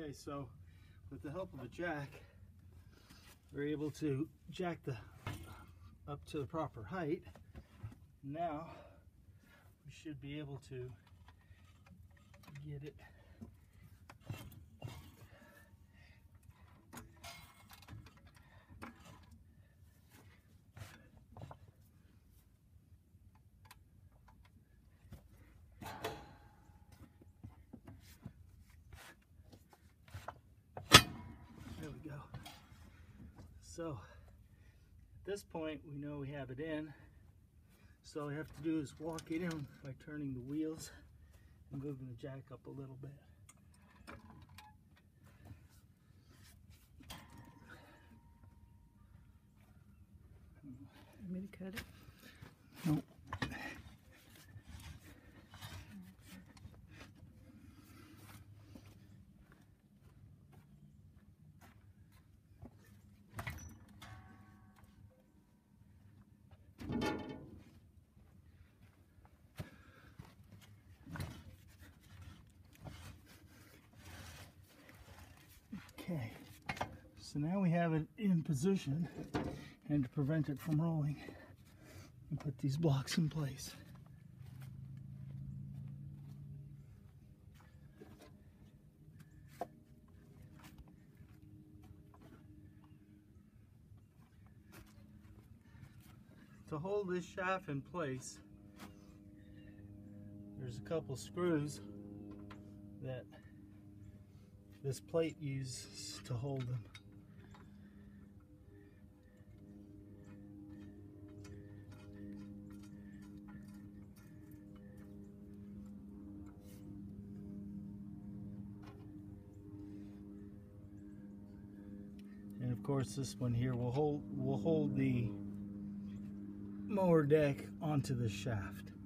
Okay, so with the help of a jack, we're able to jack the up to the proper height. Now we should be able to get it there we go. So at this point we know we have it in. So all we have to do is walk it in by turning the wheels and moving the jack up a little bit. Want me to cut it? Nope. Okay, so now we have it in position, and to prevent it from rolling, we put these blocks in place. To hold this shaft in place, there's a couple screws that this plate uses to hold them. And of course this one here will hold the mower deck onto the shaft.